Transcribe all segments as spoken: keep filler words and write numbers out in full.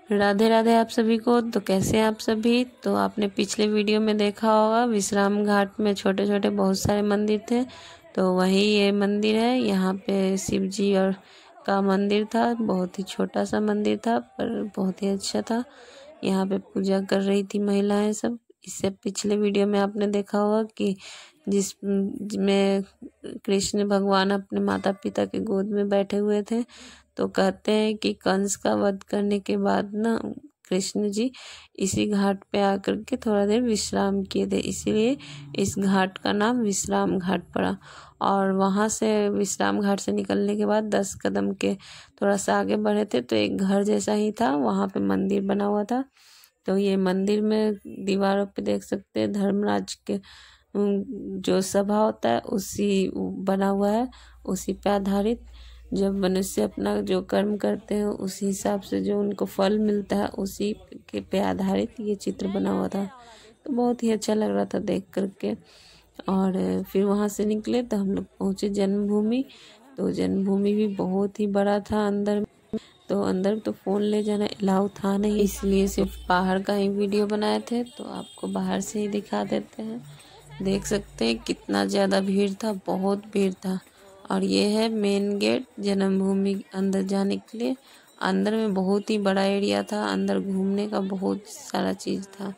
राधे राधे आप सभी को। तो कैसे हैं आप सभी। तो आपने पिछले वीडियो में देखा होगा विश्राम घाट में छोटे छोटे बहुत सारे मंदिर थे, तो वही ये मंदिर है। यहाँ पे शिव जी और का मंदिर था। बहुत ही छोटा सा मंदिर था पर बहुत ही अच्छा था। यहाँ पे पूजा कर रही थी महिलाएं सब। इससे पिछले वीडियो में आपने देखा होगा कि जिस में कृष्ण भगवान अपने माता पिता के गोद में बैठे हुए थे। तो कहते हैं कि कंस का वध करने के बाद ना कृष्ण जी इसी घाट पे आकर के थोड़ा देर विश्राम किए थे, इसीलिए इस घाट का नाम विश्राम घाट पड़ा। और वहाँ से विश्राम घाट से निकलने के बाद दस कदम के थोड़ा सा आगे बढ़े थे तो एक घर जैसा ही था, वहाँ पे मंदिर बना हुआ था। तो ये मंदिर में दीवारों पे देख सकते हैं धर्मराज के जो सभा होता है उसी बना हुआ है, उसी पे आधारित। जब मनुष्य अपना जो कर्म करते हैं उसी हिसाब से जो उनको फल मिलता है उसी के पे आधारित ये चित्र बना हुआ था। तो बहुत ही अच्छा लग रहा था देख करके। और फिर वहाँ से निकले तो हम लोग पहुँचे जन्मभूमि। तो जन्मभूमि भी बहुत ही बड़ा था। अंदर तो अंदर तो फ़ोन ले जाना अलाउ था नहीं, इसलिए सिर्फ बाहर का ही वीडियो बनाए थे। तो आपको बाहर से ही दिखा देते हैं। देख सकते हैं कितना ज़्यादा भीड़ था, बहुत भीड़ था। और ये है मेन गेट जन्मभूमि अंदर जाने के लिए। अंदर में बहुत ही बड़ा एरिया था, अंदर घूमने का बहुत सारा चीज़ था।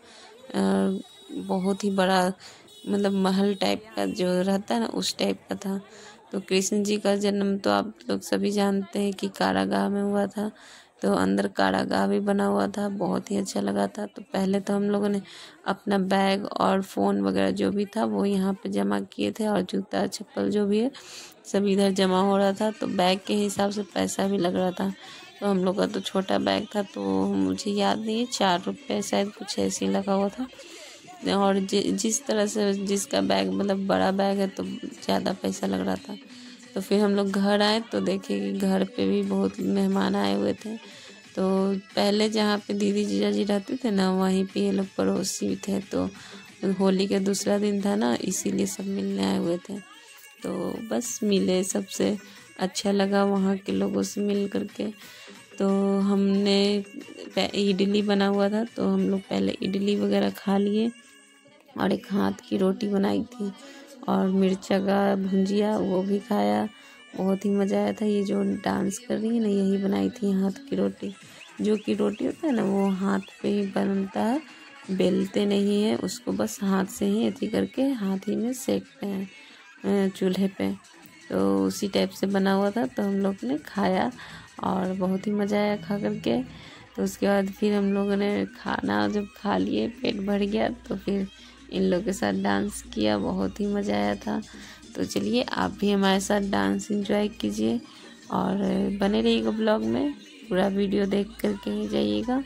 बहुत ही बड़ा मतलब महल टाइप का जो रहता है ना उस टाइप का था। तो कृष्ण जी का जन्म तो आप लोग सभी जानते हैं कि कारागाह में हुआ था। तो अंदर कारागाह भी बना हुआ था, बहुत ही अच्छा लगा था। तो पहले तो हम लोगों ने अपना बैग और फ़ोन वगैरह जो भी था वो यहाँ पे जमा किए थे, और जूता चप्पल जो भी है सब इधर जमा हो रहा था। तो बैग के हिसाब से पैसा भी लग रहा था। तो हम लोग का तो छोटा बैग था तो मुझे याद नहीं है, चार रुपये शायद कुछ ऐसे ही लगा हुआ था। और जि, जिस तरह से जिसका बैग मतलब बड़ा बैग है तो ज़्यादा पैसा लग रहा था। तो फिर हम लोग घर आए तो देखे कि घर पे भी बहुत मेहमान आए हुए थे। तो पहले जहाँ पे दीदी जीजा जी रहते थे ना वहीं पे ये लोग पड़ोसी थे। तो होली का दूसरा दिन था ना, इसीलिए सब मिलने आए हुए थे। तो बस मिले, सबसे अच्छा लगा वहाँ के लोगों से मिल करके। तो हमने इडली बना हुआ था तो हम लोग पहले इडली वगैरह खा लिए, और एक हाथ की रोटी बनाई थी और मिर्चा का भुंजिया वो भी खाया। बहुत ही मज़ा आया था। ये जो डांस कर रही है ना यही बनाई थी हाथ की रोटी। जो कि रोटी होता है ना वो हाथ पे ही बनता है, बेलते नहीं है उसको, बस हाथ से ही ऐसे करके हाथ ही में सेकते हैं चूल्हे पे। तो उसी टाइप से बना हुआ था तो हम लोग ने खाया और बहुत ही मज़ा आया खा करके। तो उसके बाद फिर हम लोगों ने खाना जब खा लिए पेट भर गया तो फिर इन लोगों के साथ डांस किया, बहुत ही मज़ा आया था। तो चलिए आप भी हमारे साथ डांस एंजॉय कीजिए और बने रहिएगा ब्लॉग में, पूरा वीडियो देख करके ही जाइएगा।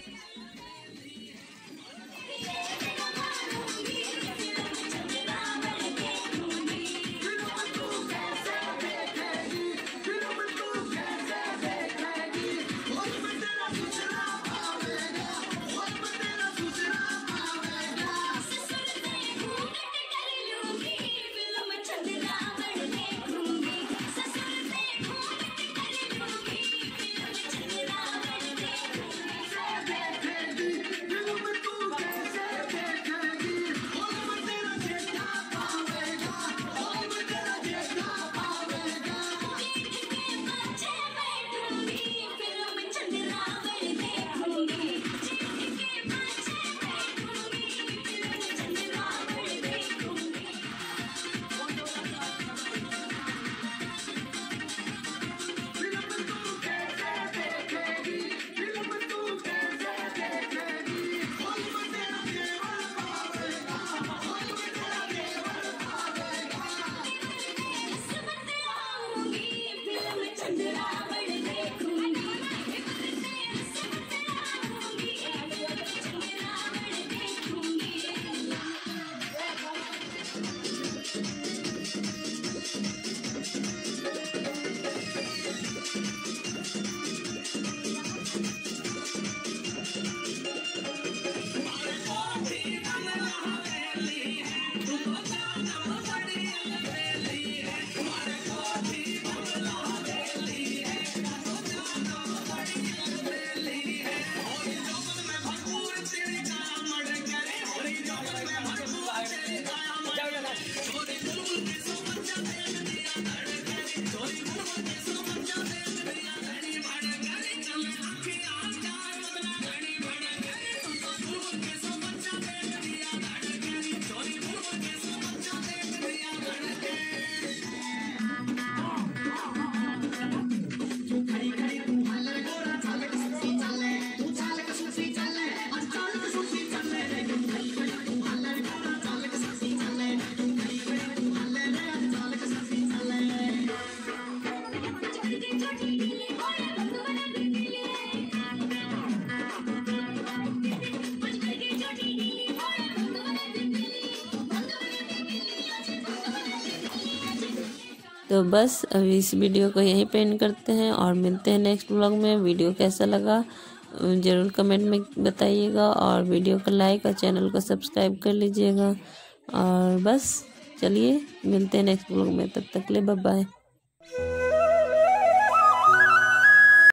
तो बस अभी इस वीडियो को यहीं पे एंड करते हैं और मिलते हैं नेक्स्ट व्लॉग में। वीडियो कैसा लगा ज़रूर कमेंट में बताइएगा और वीडियो को लाइक और चैनल को सब्सक्राइब कर लीजिएगा। और बस चलिए मिलते हैं नेक्स्ट व्लॉग में, तब तक ले बाय बाय।